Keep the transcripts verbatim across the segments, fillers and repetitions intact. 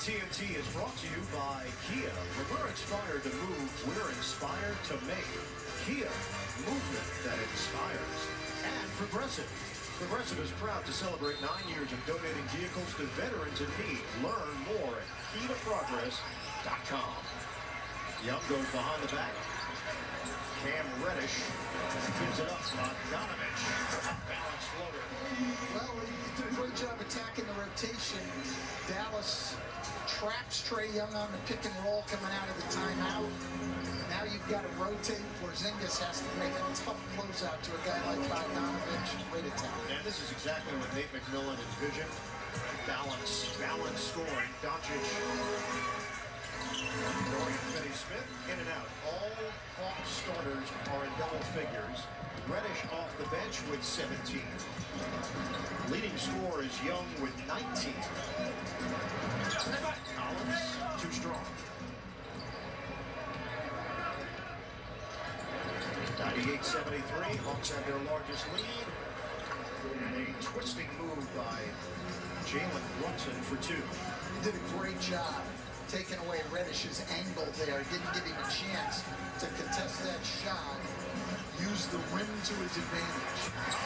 T N T is brought to you by Kia. When we're inspired to move, we're inspired to make. Kia, movement that inspires. And Progressive. Progressive is proud to celebrate nine years of donating vehicles to veterans in need. Learn more at kia progress dot com. Young goes behind the back. Cam Reddish gives it up. Bogdanovich. Balance floater. Well, he did a great job attacking the rotation. Dallas traps Trae Young on the pick and roll coming out of the timeout. Now you've got to rotate. Porzingis has to make a tough closeout to a guy like Bogdanovich. Great attack. And this is exactly what Nate McMillan envisioned. Balance, balance scoring. Doncic. Dorian Finney-Smith in and out. All Hawks starters are in double figures. Reddish off the bench with seventeen. Leading scorer is Young with nineteen. Collins, too strong. ninety-eight seventy-three, Hawks have their largest lead. And a twisting move by Jalen Brunson for two. He did a great job taking away Reddish's angle there. Didn't give him a chance to contest that shot. Use the rim to his advantage.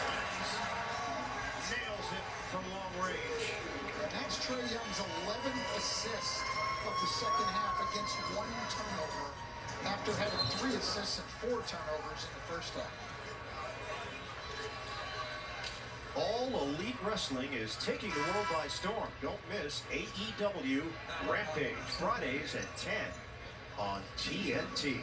Nails it from long range. And that's Trae Young's eleventh assist of the second half against one turnover after having three assists and four turnovers in the first half. All Elite Wrestling is taking the world by storm. Don't miss A E W Rampage, Fridays at ten on T N T.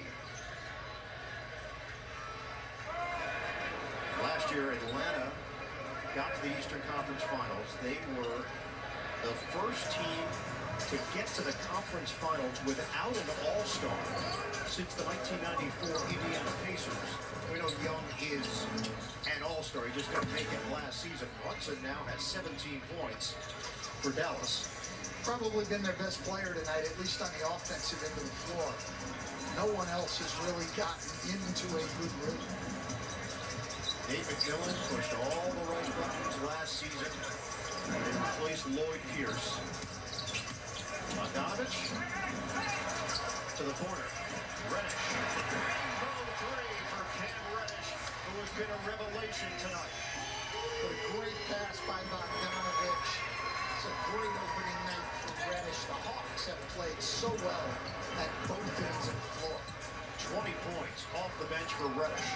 Last year, Atlanta got to the Eastern Conference Finals. They were the first team to get to the conference finals without an all-star since the nineteen ninety-four Indiana Pacers. We know Young is an all-star. He just didn't make it last season. Brunson now has seventeen points for Dallas. Probably been their best player tonight, at least on the offensive end of the floor. No one else has really gotten into a good rhythm. Nate McMillan pushed all the right buttons last season and replaced Lloyd Pierce. Bogdanovich to the corner. Reddish. Oh, three for Cam Reddish, who has been a revelation tonight. But a great pass by Bogdanovich. It's a great opening night for Reddish. The Hawks have played so well at both ends of the floor. twenty points off the bench for Reddish.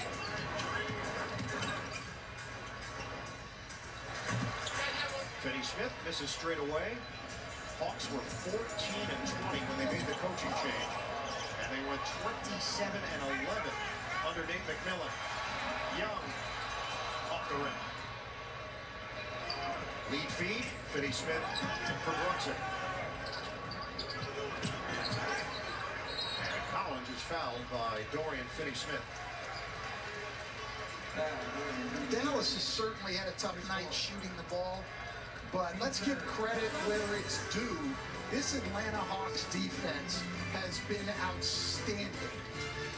Finney-Smith misses straight away. Hawks were fourteen and twenty when they made the coaching change. And they went twenty-seven and eleven under Nate McMillan. Young off the rim. Lead feed, Finney-Smith for Brunson. And Collins is fouled by Dorian Finney-Smith. Dallas has certainly had a tough night shooting the ball, but let's give credit where it's due. This Atlanta Hawks defense has been outstanding.